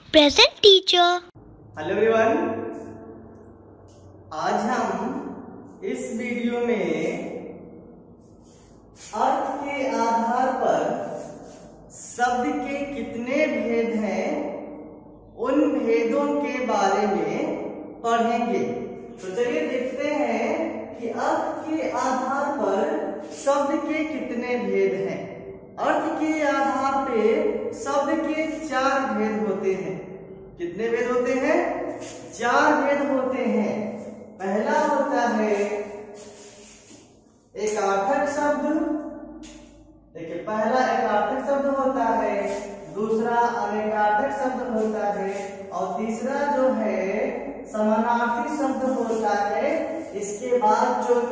Present teacher. Hello everyone, आज हम इस वीडियो में अर्थ के आधार पर शब्द के कितने भेद हैं उन भेदों के बारे में पढ़ेंगे। तो चलिए देखते हैं कि अर्थ के आधार पर शब्द के कितने भेद हैं। अर्थ के आधार पे शब्द के 4 भेद होते हैं। कितने भेद होते हैं? 4 भेद होते हैं। पहला होता है एकार्थक शब्द। देखिए, पहला एकार्थक शब्द होता है, दूसरा अनेकार्थक शब्द होता है और तीसरा जो है समानार्थी शब्द होता है। इसके बाद जो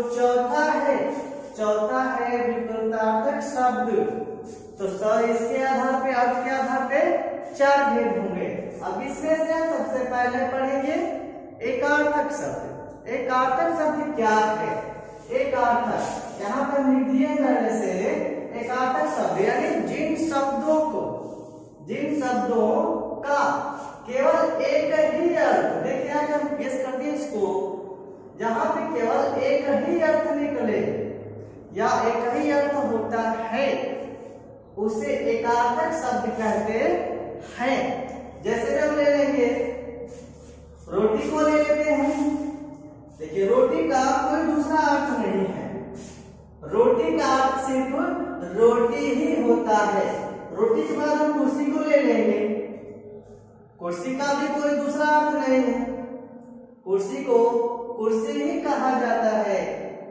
चौथा है विपरीतार्थक शब्द। तो इसके आधार पे, अर्थ के आधार पे 4 भेद होंगे। अब इसमें से हम सबसे पहले पढ़ेंगे एकार्थक शब्द। एकार्थक शब्द क्या है? एकार्थक यहाँ पर लिख दिए पहले से एकार्थक शब्द यानी जिन शब्दों का केवल एक ही अर्थ, देखिए आज हम गेस कर दिए इसको, जहां पे केवल एक ही अर्थ निकले या एक ही अर्थ होता है उसे एकार्थक शब्द कहते हैं। जैसे हम ले लेंगे, रोटी को ले लेते हैं। देखिए, रोटी का कोई दूसरा अर्थ नहीं है। रोटी का अर्थ सिर्फ रोटी ही होता है। रोटी के बाद हम कुर्सी को ले लेंगे। कुर्सी का भी कोई दूसरा अर्थ नहीं है। कुर्सी को कुर्सी ही कहा जाता है।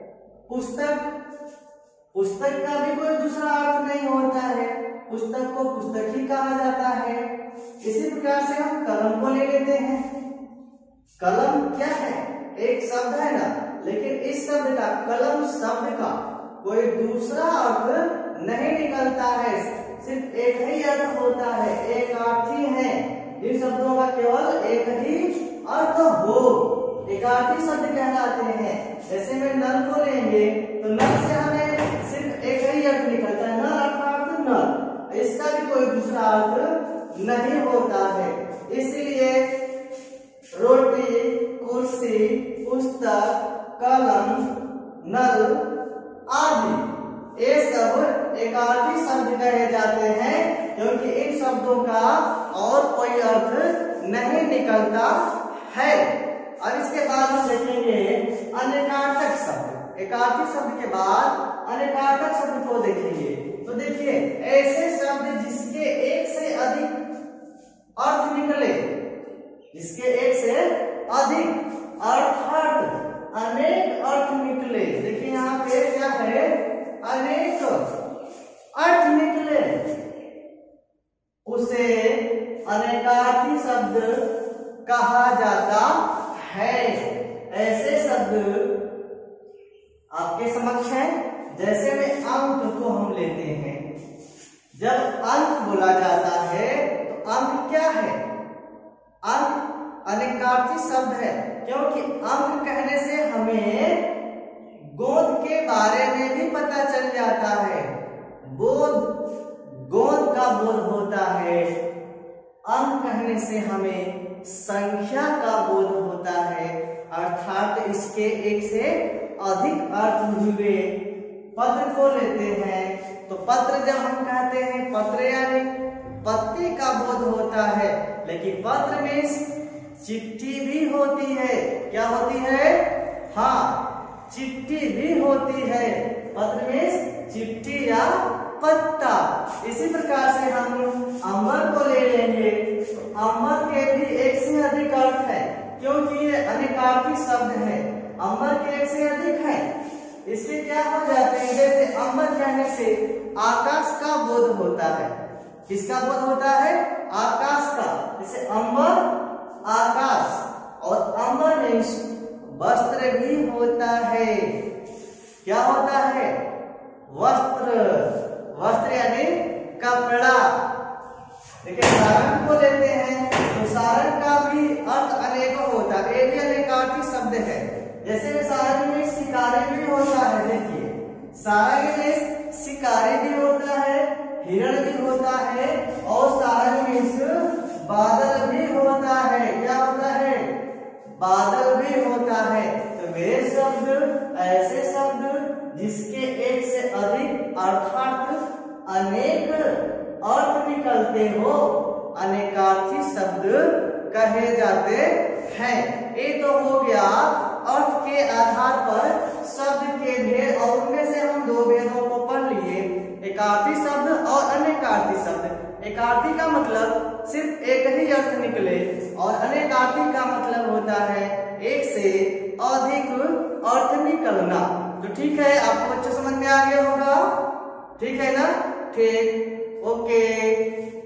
पुस्तक का भी कोई दूसरा अर्थ नहीं होता है। पुस्तक को पुस्तक ही कहा जाता है। इसी प्रकार से हम कलम को ले लेते हैं। कलम क्या है? एक शब्द है ना, लेकिन इस शब्द का, कलम शब्द का कोई दूसरा अर्थ नहीं निकलता है। सिर्फ एक ही अर्थ होता है, एक अर्थ ही है। जिन शब्दों का केवल एक ही अर्थ हो एकार्थी शब्द कहलाते हैं। जैसे में नल को लेंगे तो नल से हमें सिर्फ एक ही अर्थ निकलता है, नल अर्थात नल। इसका भी कोई दूसरा अर्थ नहीं होता है। इसलिए रोटी, कुर्सी, पुस्तक, कलम, नल आदि ये सब एकार्थी शब्द कहे जाते हैं, क्योंकि इन शब्दों का और कोई अर्थ नहीं निकलता है। और इसके बाद हम देखेंगे अनेकार्थक शब्द। एकार्थी शब्द के बाद अनेकार्थक शब्द को देखेंगे। तो देखिए, ऐसे शब्द जिसके एक से अधिक अर्थ निकले, जिसके एक से अधिक अर्थात अनेक अर्थ निकले। देखिए यहाँ पे क्या है? अनेक अर्थ निकले, उसे अनेकार्थी शब्द कहा जाता है। ऐसे शब्द आपके समक्ष है। जैसे में अंक को हम लेते हैं। जब अंक बोला जाता है तो अंक क्या है? अंक अनेकार्थी शब्द है, क्योंकि अंक कहने से हमें गोद के बारे में भी पता चल जाता है। गोद का बोध होता है। अंक कहने से हमें संख्या का बोध होता है, अर्थात इसके एक से अधिक अर्थ हुए। पत्र को लेते हैं तो पत्र जब हम कहते हैं, पत्र यानी पत्ती का बोध होता है, लेकिन पत्र में चिट्ठी भी होती है। क्या होती है? हाँ, चिट्ठी भी होती है। पत्र में चिट्ठी या पत्ता। इसी प्रकार से हम अमर को ले लेंगे तो अमर के भी एक से अधिक अर्थ है, क्योंकि ये अनेकार्थी शब्द है। अमर के एक से अधिक है। इसके क्या हो जाते हैं? जैसे अमर कहने से आकाश का बोध होता है। किसका बोध होता है? आकाश का। जैसे अमर आकाश, और अमर में वस्त्र भी होता है। क्या होता है? वस्त्र यानी कपड़ा। देखिए, सारंग को लेते हैं तो सारंग का भी अर्थ अनेकों होता है। ये भी अनेकार्थी शब्द है। जैसे सारंग में शिकारी भी होता है। देखिए, सारंग में शिकारी भी होता है, हिरण भी होता है और सारंग में बादल भी होता है। क्या होता है? बादल भी होता है। तो वे शब्द ऐसे शब्द जिसके एक से अधिक अर्थात अनेक अर्थ निकलते हो, अनेकार्थी शब्द कहे जाते हैं। ये तो हो गया अर्थ के आधार पर शब्द के भेद, और उनमें से हम दो भेदों को पढ़ लिए, एकार्थी शब्द और अनेकार्थी शब्द। एकार्थी का मतलब सिर्फ एक ही अर्थ निकले, और अनेकार्थी का मतलब होता है एक से अधिक अर्थ निकलना। तो ठीक है, आपको अच्छे समझ में आ गया होगा, ठीक है ना? ठीक, ओके।